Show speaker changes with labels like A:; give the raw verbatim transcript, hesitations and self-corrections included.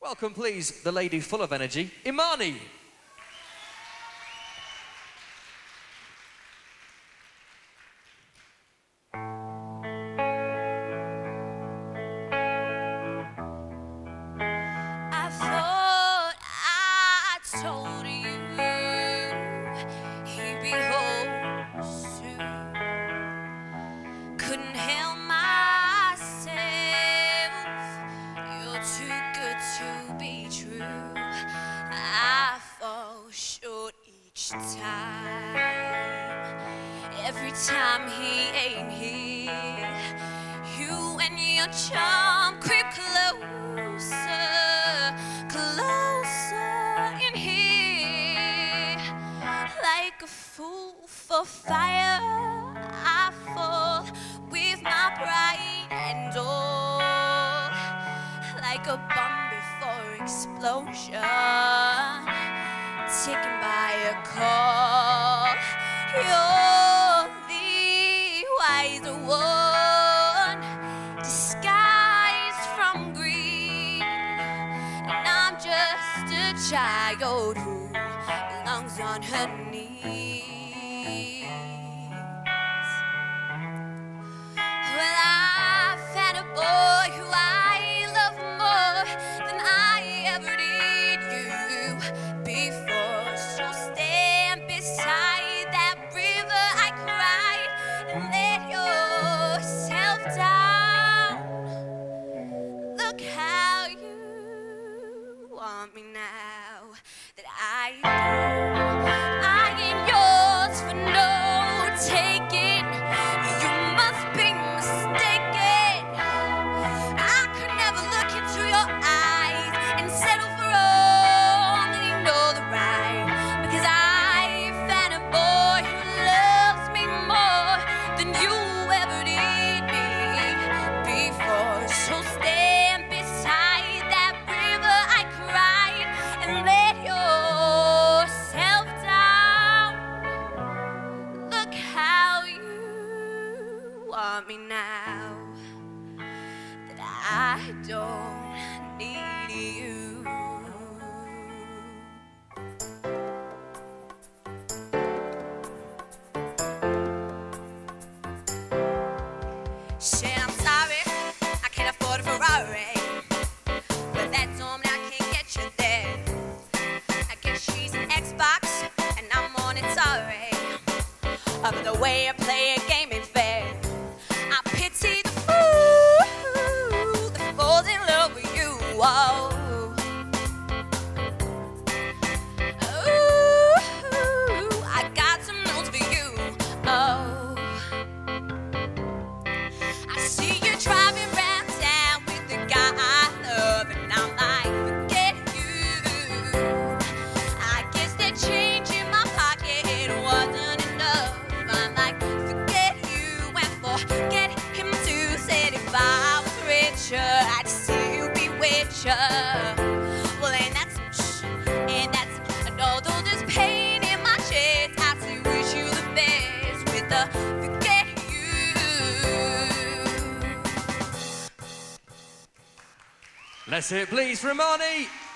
A: Welcome, please, the lady full of energy, Imani.
B: I thought I told you he'd be home soon. Couldn't help myself. You're too good to be true. I fall short each time. Every time he ain't here, you and your charm creep closer, closer in here. Like a fool for fire, I fall with my pride and all. Like a bomb before explosion, taken by a call. You're the wiser one, disguised from greed, and I'm just a child who belongs on her knees. Well, I've had a boy who I love more than I ever did you before. So stand beside that river I cried and let yourself down. Look how you want me now that I do. I ain't yours for no taking. You must be mistaken. I could never look into your eyes and settle for only know the right. Because I found a boy who loves me more than you ever did me before. So stand beside that river I cried and let yourself down. Look how you want me now that I don't need you. Shit, I'm sorry, I can't afford a Ferrari, but that's all I can't get you there. I guess she's an Xbox and I'm on it, sorry. Of the way I play a game ain't fair. I pity the fool that falls in love with you. Whoa. Ooh, I got some notes for you. Oh, I see you driving round town with the guy I love, and I'm like, forget you. I guess that change in my pocket wasn't enough. I'm like, forget you and forget him too. Said if I was richer, I'd still be with you. Well, ain't that some sh- ain't that some- and although there's pain in my chest, I still wish you the best with the forget you.
A: Let's hear it, please, for Imani.